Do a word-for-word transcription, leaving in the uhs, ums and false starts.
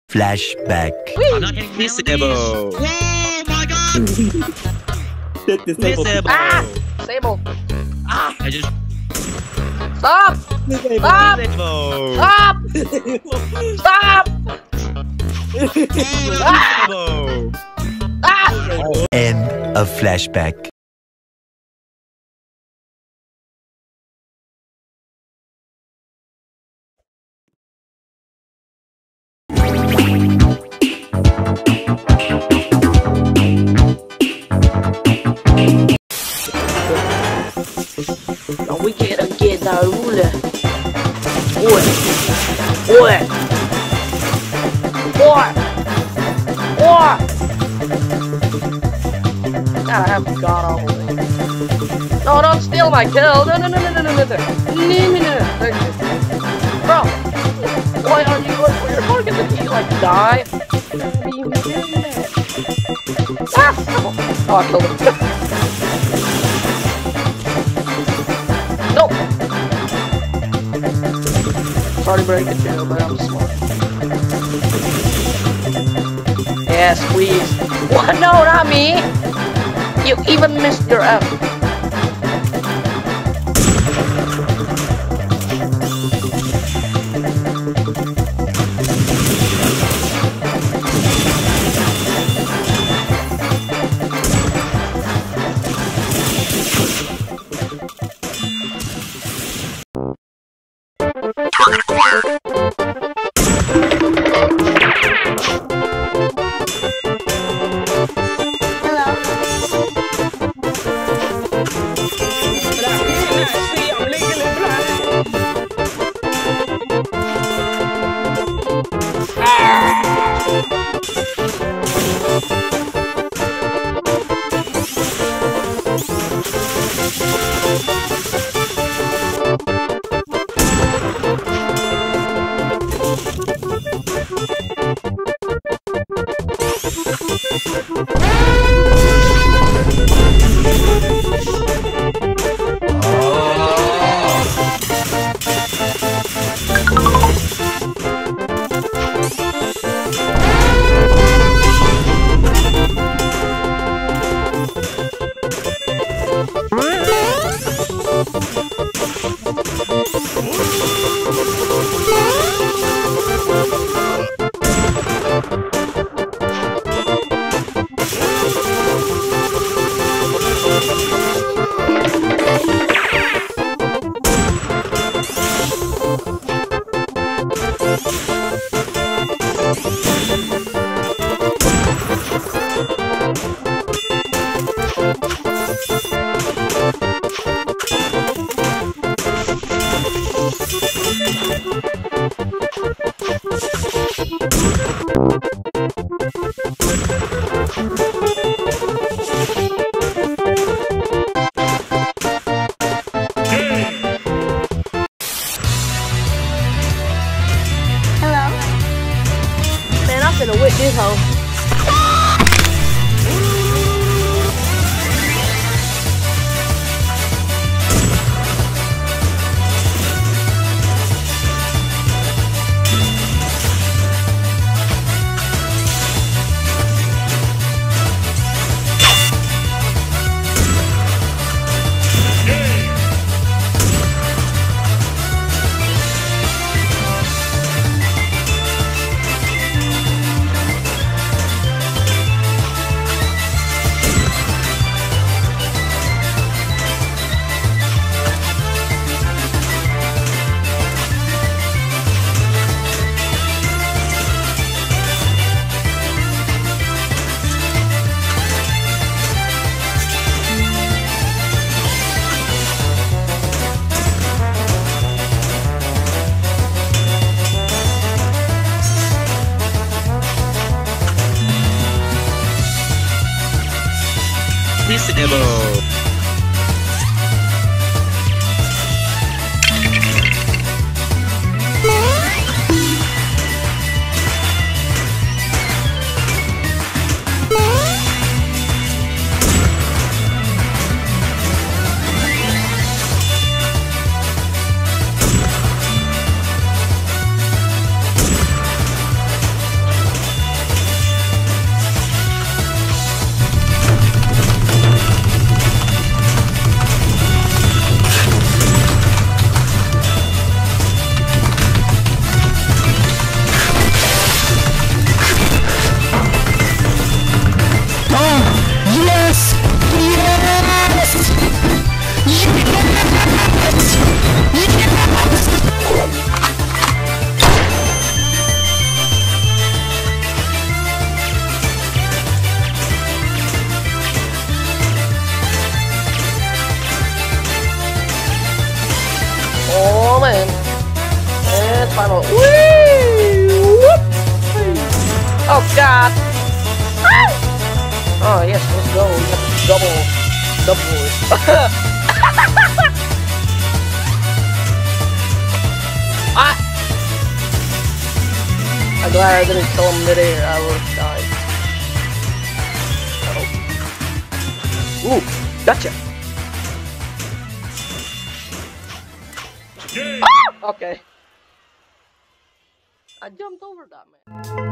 Flashback. I'm not hitting disable. Oh my god! Disable. Ah! Disable. Ah! I just Stop! Stop! disable. Stop! Stop! Disable. Ah! End of flashback. Don't we get a get the ruler? Oi! Oi! Oi! Oi! God, I have god awful thing. No, don't steal my kill! No, no, no, no, no, no, no, no, no, no, no, no. Bro! Why aren't you going for your target? Did he, like, die? Ah! Oh, I killed him. No! Sorry to break it to you, but I'm smart. Yeah, squeeze. What? No, not me! You even missed your F. Oh man. And final. Whee! Whoop! Oh god. Ah! Oh yes, let's go. We have to double. Double it. Ah! I'm glad I didn't kill him midair. I would have died. Oh. Ooh, gotcha. Ah! Okay. I jumped over that man.